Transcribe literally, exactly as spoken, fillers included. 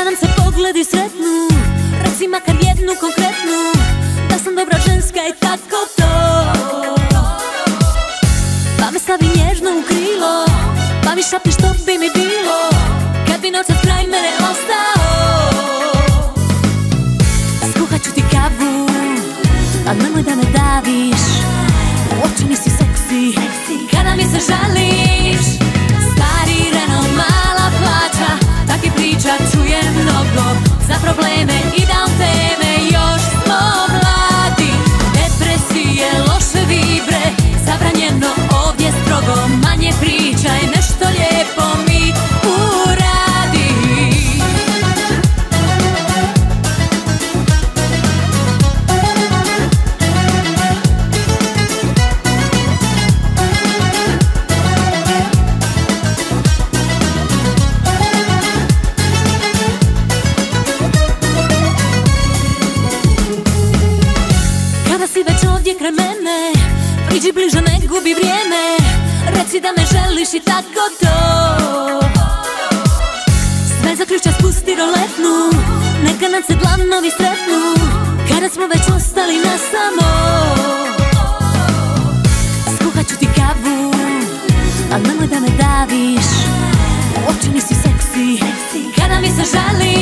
Kada nam se pogledi sretnu, reci makar jednu konkretnu, da sam dobra ženska i tako to. Pa me stavi nježno u krilo, pa mi šapni što bi mi bilo kad bi noćas kraj mene ostao. Skuhat ću ti kavu, a nemoj da me daviš, u oči nisi seksi kada mi se žališ. Stari Renault, mala plaća, takve priča čujem mnogo, za probleme i down teme još smo mladi. Depresije, loše vibre, zabranjeno ovdje strogo, manje pričaj, nešto lijepo mi uradi. Kada si već ovdje kraj mene, priđi bliže, ne gubi vrijeme, reci da me želiš i tako to. Sve za ključa spusti roletnu, neka nam se planovi sretnu, kada smo već ostali na samo. Skuhat ću ti kavu, a nemoj da me daviš, u oči nisi seksi kada mi se žališ.